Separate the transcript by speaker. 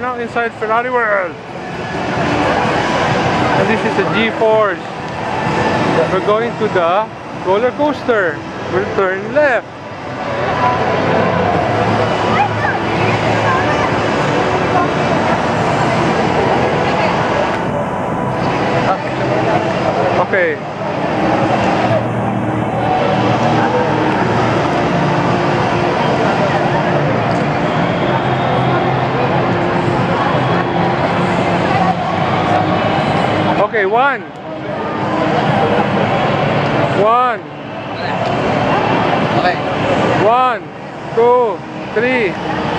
Speaker 1: Now inside Ferrari World. And this is the G-Force. We're going to the roller coaster. We'll turn left. Okay. Okay, one.
Speaker 2: Okay.
Speaker 1: 1, 2, 3.